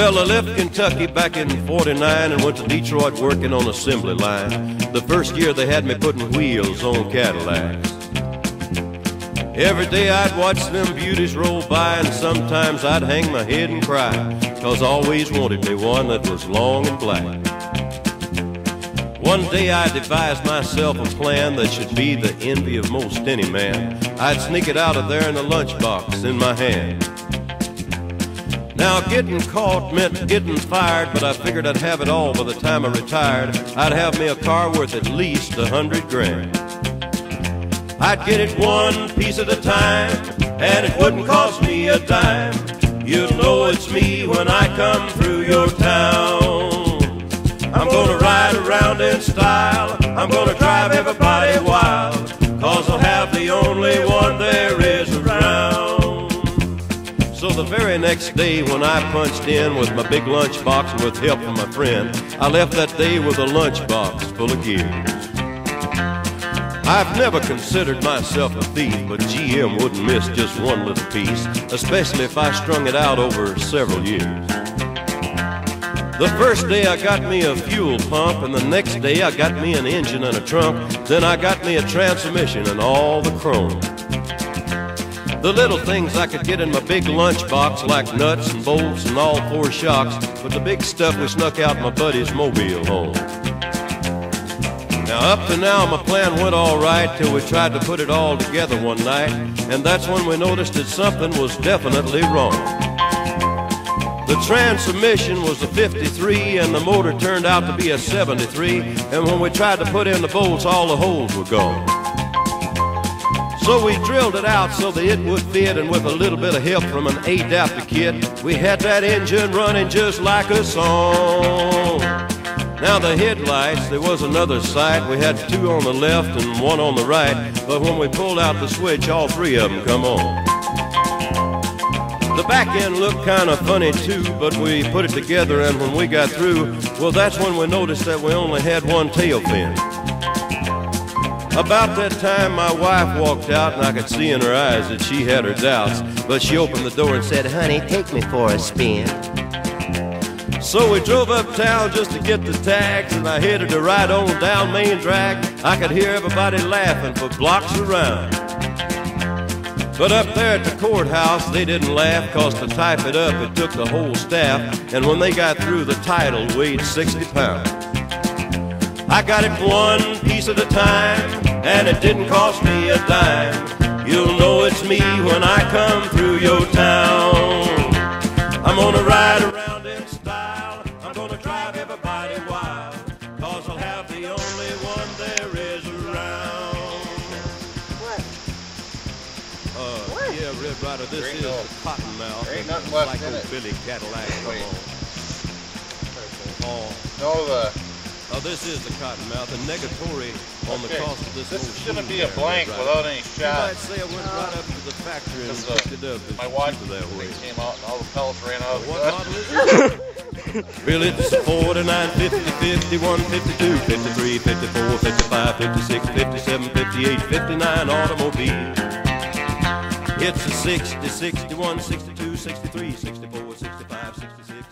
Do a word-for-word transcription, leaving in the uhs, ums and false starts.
Well, I left Kentucky back in forty-nine and went to Detroit working on assembly line. The first year they had me putting wheels on Cadillacs. Every day I'd watch them beauties roll by, and sometimes I'd hang my head and cry, 'cause I always wanted me one that was long and black. One day I devised myself a plan that should be the envy of most any man. I'd sneak it out of there in a lunchbox in my hand. Now getting caught meant getting fired, but I figured I'd have it all by the time I retired. I'd have me a car worth at least a hundred grand. I'd get it one piece at a time, and it wouldn't cost me a dime. You'll know it's me when I come through your town. I'm gonna ride around in style, I'm gonna drive everybody wild, 'cause I'll have the only one there is around. So the very next day when I punched in with my big lunchbox and with help from my friend, I left that day with a lunchbox full of gears. I've never considered myself a thief, but G M wouldn't miss just one little piece, especially if I strung it out over several years. The first day I got me a fuel pump, and the next day I got me an engine and a trunk. Then I got me a transmission and all the chrome. The little things I could get in my big lunchbox, like nuts and bolts and all four shocks, but the big stuff we snuck out my buddy's mobile home. Now up to now my plan went all right till we tried to put it all together one night, and that's when we noticed that something was definitely wrong. The transmission was a fifty-three and the motor turned out to be a seventy-three, and when we tried to put in the bolts, all the holes were gone. So we drilled it out so that it would fit, and with a little bit of help from an adapter kit, we had that engine running just like a song. Now the headlights, there was another sight. We had two on the left and one on the right, but when we pulled out the switch, all three of them come on. The back end looked kind of funny too, but we put it together, and when we got through, well, that's when we noticed that we only had one tail fin. About that time my wife walked out, and I could see in her eyes that she had her doubts, but she opened the door and said, "Honey, take me for a spin." So we drove uptown just to get the tags, and I headed to ride on down Main Drag. I could hear everybody laughing for blocks around. But up there at the courthouse, they didn't laugh, 'cause to type it up, it took the whole staff, and when they got through, the title weighed sixty pounds. I got it one piece at a time, and it didn't cost me a dime. You'll know it's me when I come through your town. I'm gonna ride around in style, I'm gonna drive everybody wild, 'cause I'll have the only one there is around. What? Uh, what? Yeah, Red Rider, this There is no, the Cottonmouth. There ain't nothing left in it. Billy Cadillac, come Wait. on. Oh. No, the... Oh, this is the Cottonmouth, the negatory on the Okay, cost of this. this whole shouldn't scene be a there, blank Red without Rider. any You shots. might say I went right up to the factory and Because, uh, picked it up. My It's watch cheaper that way. came out and all the pellets ran out of the What gun. model is it? Well, it's forty-nine, fifty, fifty-one, fifty-two, fifty-three, fifty-four, fifty-five, fifty-six, fifty-seven, fifty-eight, fifty-nine automobile. It's a sixty, sixty-one, sixty-two, sixty-three, sixty-four, sixty-five, sixty-six.